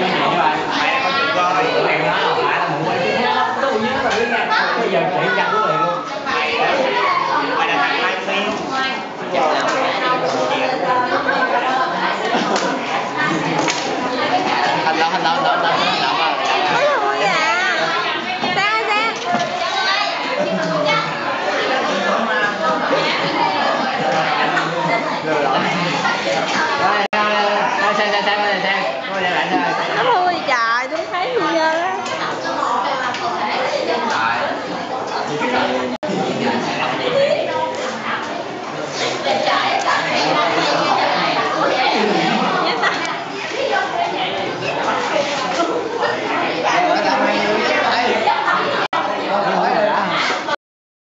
bây giờ chỉ chặt của liền luôn. Hành động Ôi thôi à. Sang ơi sang. Sang. Nó thui trời, tôi thấy gì ghê lắm.